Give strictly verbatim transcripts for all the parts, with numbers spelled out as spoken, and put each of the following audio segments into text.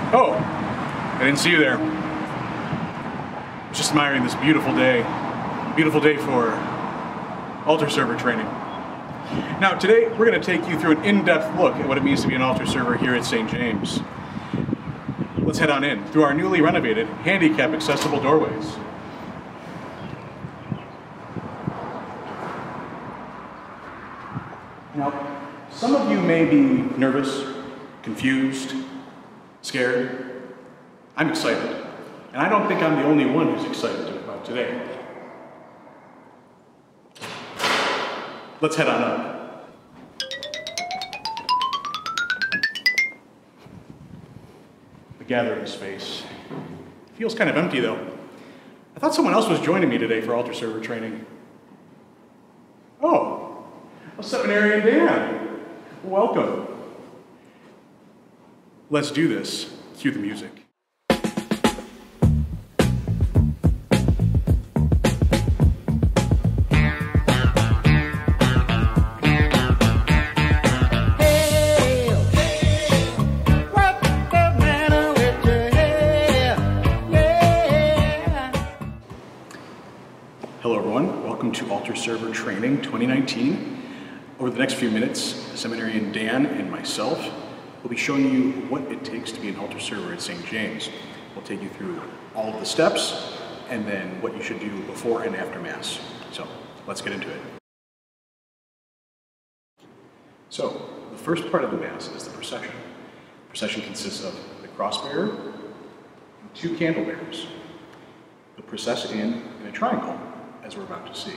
Oh, I didn't see you there. I was just admiring this beautiful day. Beautiful day for altar server training. Now today we're going to take you through an in-depth look at what it means to be an altar server here at Saint James. Let's head on in through our newly renovated, handicap accessible doorways. Now, some of you may be nervous, confused, scared. I'm excited, and I don't think I'm the only one who's excited about today. Let's head on up. The gathering space feels kind of empty though. I thought someone else was joining me today for altar server training. Oh, a seminarian Dan. Welcome. Let's do this. Cue the music. Hello everyone, welcome to Altar Server Training twenty nineteen. Over the next few minutes, Seminarian Dan and myself will be showing you what it takes to be an altar server at Saint James. We'll take you through all of the steps and then what you should do before and after Mass. So let's get into it. So the first part of the Mass is the procession. The procession consists of the cross bearer and two candle bearers. They'll process in in a triangle, as we're about to see.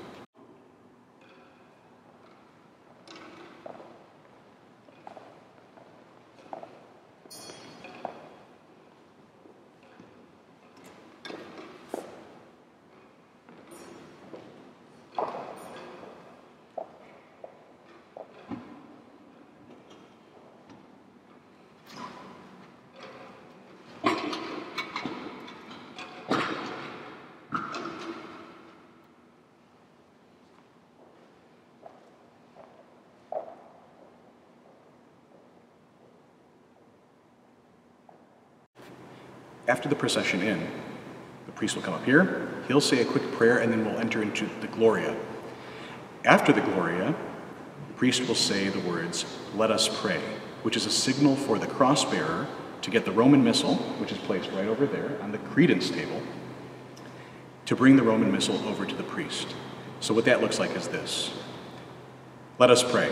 After the procession in, the priest will come up here, he'll say a quick prayer, and then we'll enter into the Gloria. After the Gloria, the priest will say the words, "Let us pray," which is a signal for the cross bearer to get the Roman Missal, which is placed right over there on the credence table, to bring the Roman Missal over to the priest. So what that looks like is this. Let us pray.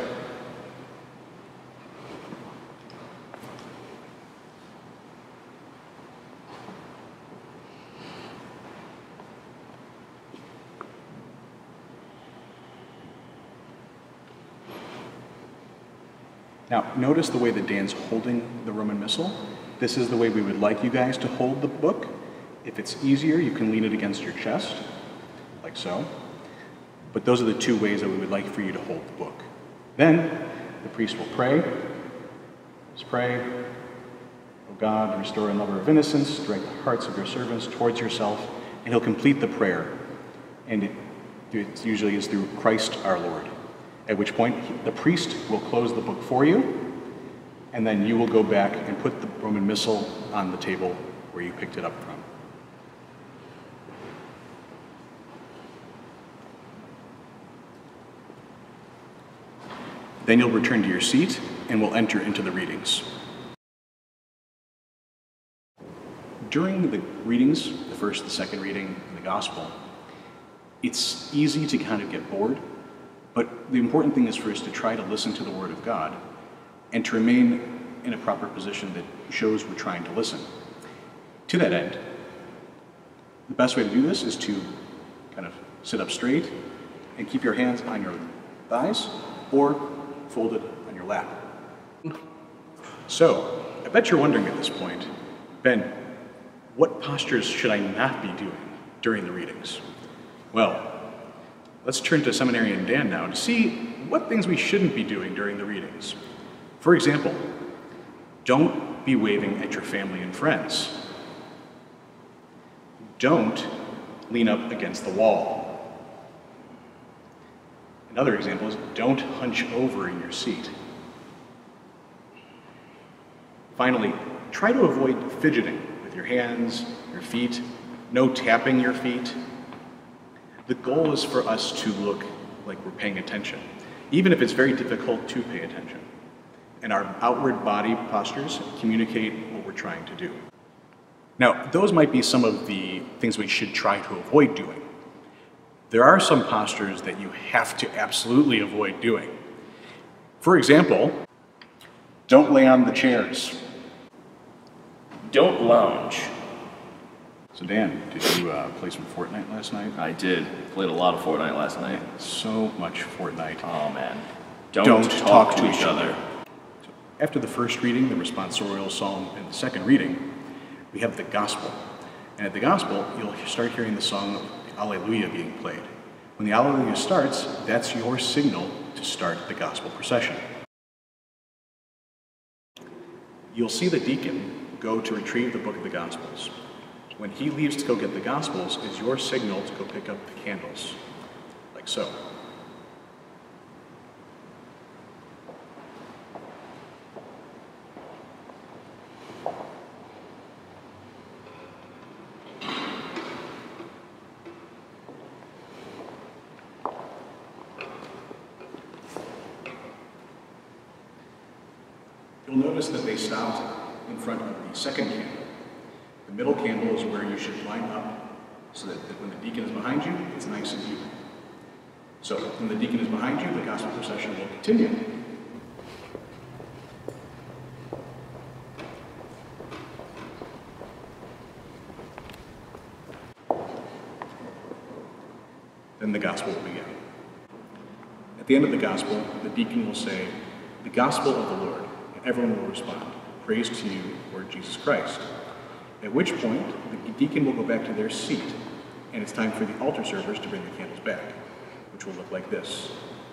Now, notice the way that Dan's holding the Roman Missal. This is the way we would like you guys to hold the book. If it's easier, you can lean it against your chest, like so. But those are the two ways that we would like for you to hold the book. Then, the priest will pray. Let's pray. O God, restore and lover of innocence, direct the hearts of your servants towards yourself, and he'll complete the prayer. And it, it usually is through Christ our Lord. At which point, the priest will close the book for you, and then you will go back and put the Roman Missal on the table where you picked it up from. Then you'll return to your seat, and we'll enter into the readings. During the readings, the first, the second reading, and the Gospel, it's easy to kind of get bored. But the important thing is for us to try to listen to the Word of God and to remain in a proper position that shows we're trying to listen. To that end, the best way to do this is to kind of sit up straight and keep your hands on your thighs or folded on your lap. So, I bet you're wondering at this point, Ben, what postures should I not be doing during the readings? Well, let's turn to Seminarian Dan now to see what things we shouldn't be doing during the readings. For example, don't be waving at your family and friends. Don't lean up against the wall. Another example is don't hunch over in your seat. Finally, try to avoid fidgeting with your hands, your feet, no tapping your feet. The goal is for us to look like we're paying attention, even if it's very difficult to pay attention. And our outward body postures communicate what we're trying to do. Now, those might be some of the things we should try to avoid doing. There are some postures that you have to absolutely avoid doing. For example, don't lay on the chairs. Don't lounge. So Dan, did you uh, play some Fortnite last night? I did. Played a lot of Fortnite last night. So much Fortnite. Oh man. Don't, Don't talk, talk to each other. So after the first reading, the responsorial psalm, and the second reading, we have the gospel. And at the gospel, you'll start hearing the song of Alleluia being played. When the Alleluia starts, that's your signal to start the gospel procession. You'll see the deacon go to retrieve the book of the Gospels. When he leaves to go get the Gospels, is your signal to go pick up the candles, like so. You'll notice that they stopped in front of the second candle. The middle candle is where you should line up so that, that when the deacon is behind you, it's nice and even. So when the deacon is behind you, the gospel procession will continue. Then the gospel will begin. At the end of the gospel, the deacon will say, "The gospel of the Lord," and everyone will respond, "Praise to you, Lord Jesus Christ." At which point, the deacon will go back to their seat, and it's time for the altar servers to bring the candles back, which will look like this.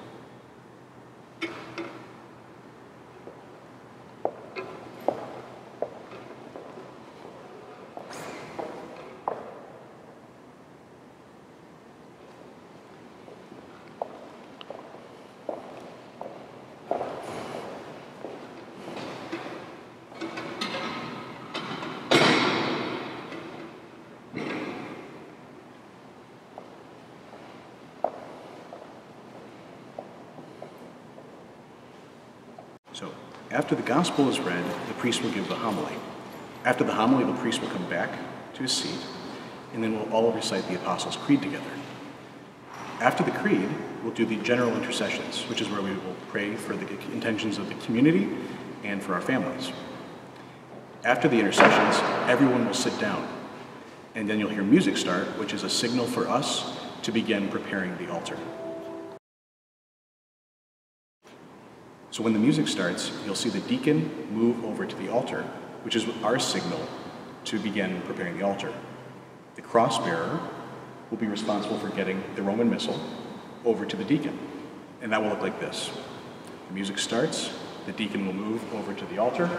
So, after the gospel is read, the priest will give the homily. After the homily, the priest will come back to his seat, and then we'll all recite the Apostles' Creed together. After the Creed, we'll do the general intercessions, which is where we will pray for the intentions of the community and for our families. After the intercessions, everyone will sit down, and then you'll hear music start, which is a signal for us to begin preparing the altar. So when the music starts, you'll see the deacon move over to the altar, which is our signal to begin preparing the altar. The cross bearer will be responsible for getting the Roman Missal over to the deacon, and that will look like this. The music starts, the deacon will move over to the altar,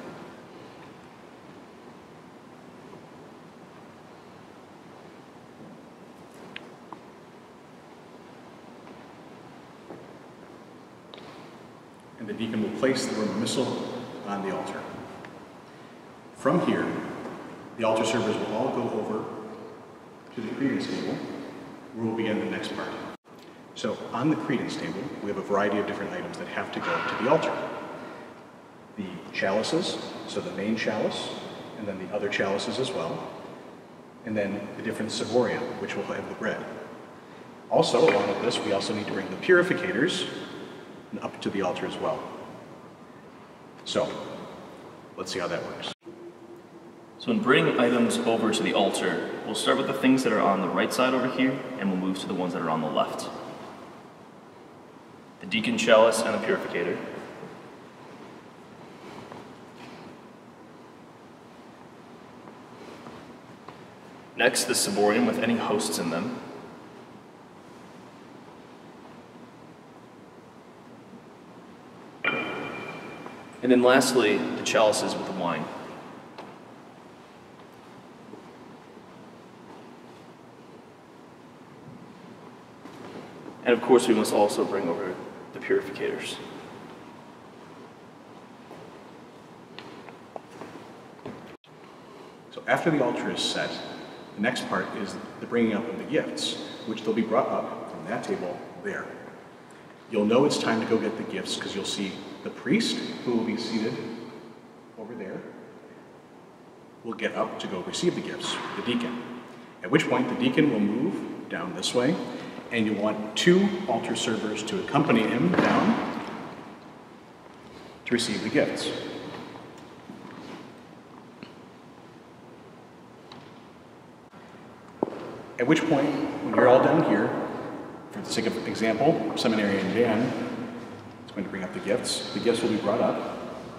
and the deacon will place the Roman Missal on the altar. From here, the altar servers will all go over to the credence table, where we'll begin the next part. So on the credence table, we have a variety of different items that have to go to the altar. The chalices, so the main chalice, and then the other chalices as well, and then the different ciboria, which will have the bread. Also, along with this, we also need to bring the purificators up to the altar as well. So, let's see how that works. So in bringing items over to the altar, we'll start with the things that are on the right side over here, and we'll move to the ones that are on the left. The deacon chalice and the purificator. Next, the ciborium with any hosts in them. And then lastly, the chalices with the wine. And of course, we must also bring over the purificators. So after the altar is set, the next part is the bringing up of the gifts, which they'll be brought up from that table there. You'll know it's time to go get the gifts because you'll see the priest, who will be seated over there, will get up to go receive the gifts, the deacon. At which point the deacon will move down this way, and you want two altar servers to accompany him down to receive the gifts. At which point, when you're all down here, for the sake of example, Seminarian Dan is going to bring up the gifts. The gifts will be brought up,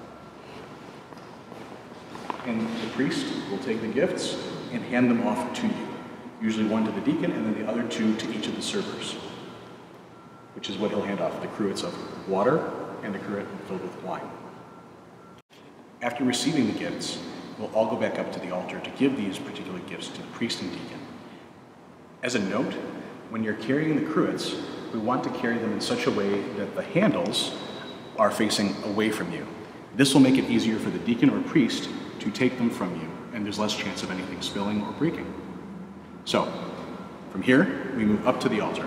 and the priest will take the gifts and hand them off to you. Usually one to the deacon, and then the other two to each of the servers, which is what he'll hand off, the cruets of water and the cruet filled with wine. After receiving the gifts, we'll all go back up to the altar to give these particular gifts to the priest and deacon. As a note, when you're carrying the cruets, we want to carry them in such a way that the handles are facing away from you. This will make it easier for the deacon or priest to take them from you, and there's less chance of anything spilling or breaking. So, from here, we move up to the altar.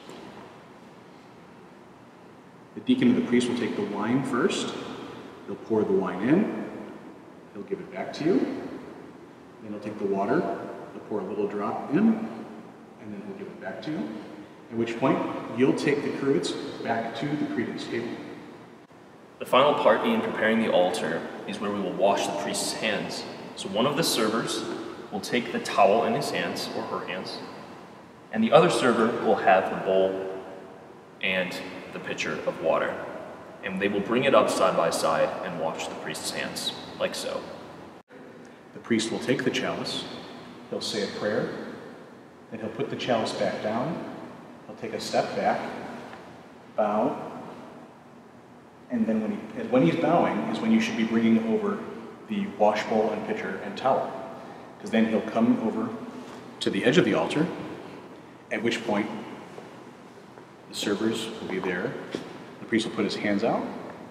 The deacon and the priest will take the wine first. They'll pour the wine in. He'll give it back to you. Then he'll take the water. He'll pour a little drop in, and then he'll give it back to you. At which point, you'll take the cruets back to the credence table. The final part in preparing the altar is where we will wash the priest's hands. So one of the servers will take the towel in his hands, or her hands, and the other server will have the bowl and the pitcher of water. And they will bring it up side by side and wash the priest's hands, like so. The priest will take the chalice, he'll say a prayer, then he'll put the chalice back down, he'll take a step back, bow, and then when, he, when he's bowing is when you should be bringing over the wash bowl and pitcher and towel. Because then he'll come over to the edge of the altar, at which point the servers will be there. The priest will put his hands out,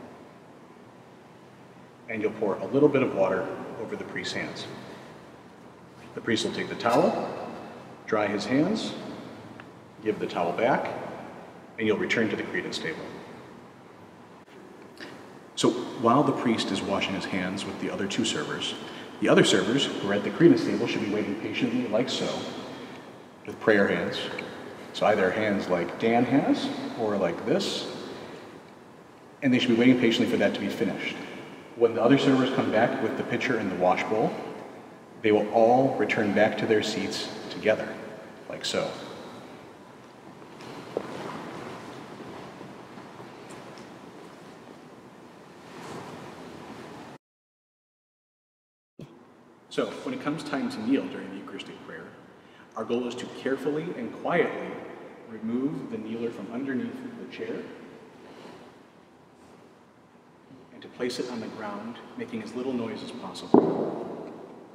and you'll pour a little bit of water over the priest's hands. The priest will take the towel, dry his hands, give the towel back, and you'll return to the credence table. So while the priest is washing his hands with the other two servers, the other servers who are at the credence table should be waiting patiently like so, with prayer hands. So either hands like Dan has, or like this, and they should be waiting patiently for that to be finished. When the other servers come back with the pitcher and the wash bowl, they will all return back to their seats together, like so. So, when it comes time to kneel during the Eucharistic prayer, our goal is to carefully and quietly remove the kneeler from underneath the chair and to place it on the ground, making as little noise as possible.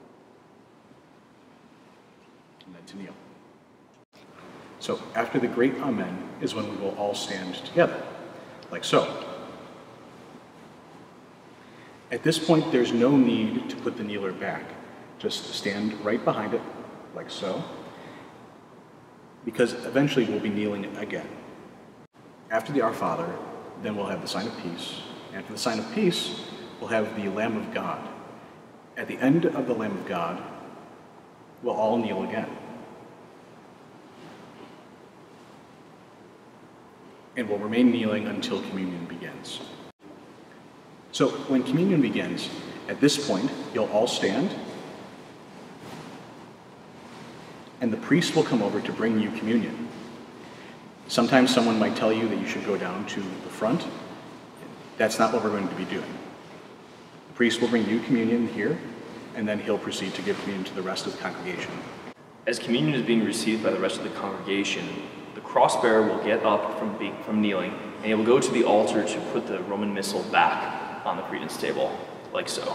And then to kneel. So, after the great Amen is when we will all stand together, like so. At this point, there's no need to put the kneeler back. Just stand right behind it, like so, because eventually we'll be kneeling again. After the Our Father, then we'll have the sign of peace. After the sign of peace, we'll have the Lamb of God. At the end of the Lamb of God, we'll all kneel again. And we'll remain kneeling until communion begins. So when communion begins, at this point, you'll all stand, and the priest will come over to bring you communion. Sometimes someone might tell you that you should go down to the front. That's not what we're going to be doing. The priest will bring you communion here, and then he'll proceed to give communion to the rest of the congregation. As communion is being received by the rest of the congregation, the cross-bearer will get up from, being, from kneeling, and he will go to the altar to put the Roman Missal back on the credence table, like so.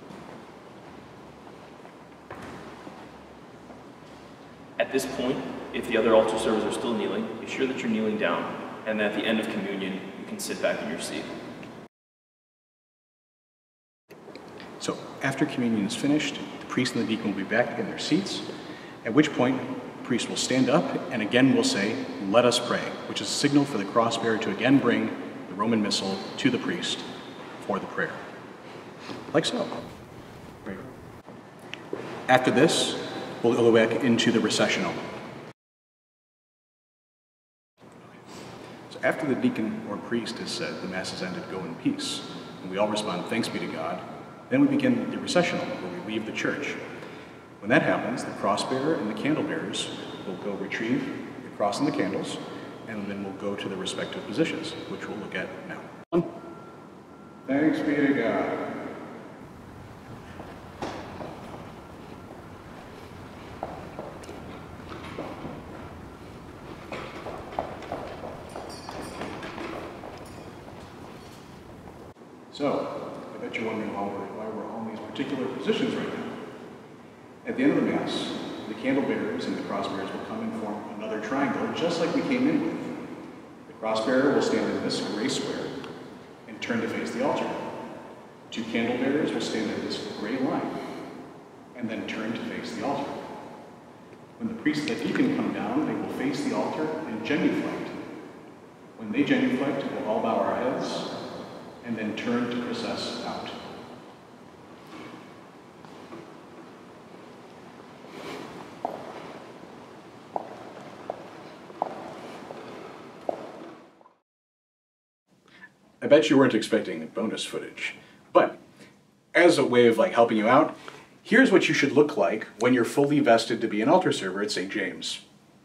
At this point, If the other altar servers are still kneeling, be sure that you're kneeling down, and at the end of communion, you can sit back in your seat. So after communion is finished, the priest and the deacon will be back in their seats, at which point the priest will stand up and again will say, "Let us pray," which is a signal for the cross-bearer to again bring the Roman Missal to the priest for the prayer. Like so. Right. After this, we'll go back into the recessional. So after the deacon or priest has said, "The Mass is ended, go in peace," and we all respond, "Thanks be to God," then we begin the recessional, where we leave the church. When that happens, the cross-bearer and the candle bearers will go retrieve the cross and the candles, and then we'll go to the respective positions, which we'll look at now. Thanks be to God. So, I bet you're wondering why we're, why we're all in these particular positions right now. At the end of the Mass, the candle bearers and the cross bearers will come and form another triangle, just like we came in with. The cross bearer will stand in this gray square and turn to face the altar. Two candle bearers will stand in this gray line and then turn to face the altar. When the priest and the deacon come down, they will face the altar and genuflect. When they genuflect, we'll all bow our heads and then turn to process out. I bet you weren't expecting bonus footage, but as a way of like helping you out, here's what you should look like when you're fully vested to be an altar server at Saint James.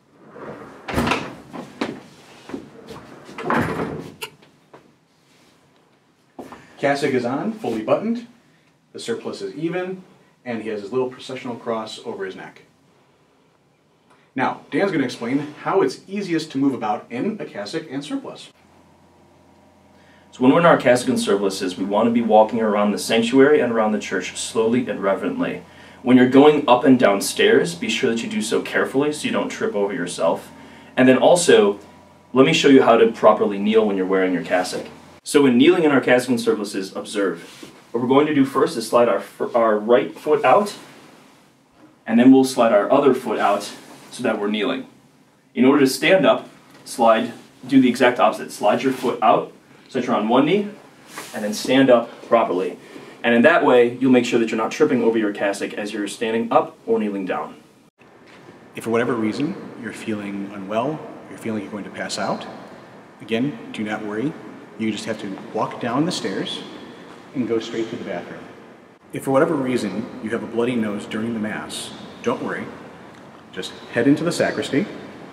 Cassock is on, fully buttoned, the surplice is even, and he has his little processional cross over his neck. Now, Dan's going to explain how it's easiest to move about in a cassock and surplice. So when we're in our cassock and surplices, we want to be walking around the sanctuary and around the church slowly and reverently. When you're going up and down stairs, be sure that you do so carefully so you don't trip over yourself. And then also, let me show you how to properly kneel when you're wearing your cassock. So when kneeling in our cassock and surplices, observe. What we're going to do first is slide our, our right foot out, and then we'll slide our other foot out so that we're kneeling. In order to stand up, slide, do the exact opposite. Slide your foot out so that you're on one knee, and then stand up properly. And in that way, you'll make sure that you're not tripping over your cassock as you're standing up or kneeling down. If for whatever reason you're feeling unwell, you're feeling you're going to pass out, again, do not worry. You just have to walk down the stairs and go straight to the bathroom. If for whatever reason you have a bloody nose during the Mass, don't worry. Just head into the sacristy,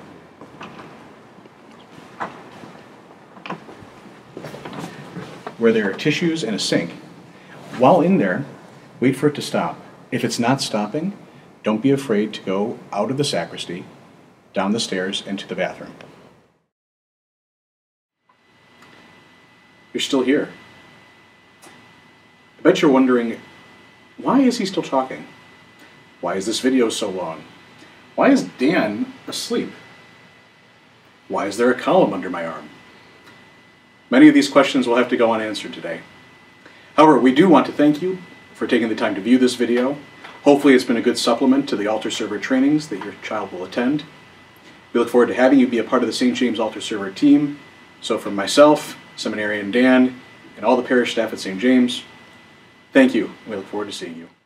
where there are tissues and a sink. While in there, wait for it to stop. If it's not stopping, don't be afraid to go out of the sacristy, down the stairs, and to the bathroom. You're still here. I bet you're wondering, why is he still talking? Why is this video so long? Why is Dan asleep? Why is there a column under my arm? Many of these questions will have to go unanswered today. However, we do want to thank you for taking the time to view this video. Hopefully it's been a good supplement to the altar server trainings that your child will attend. We look forward to having you be a part of the Saint James Altar Server team. So from myself, Seminarian Dan, and all the parish staff at Saint James, thank you. We look forward to seeing you.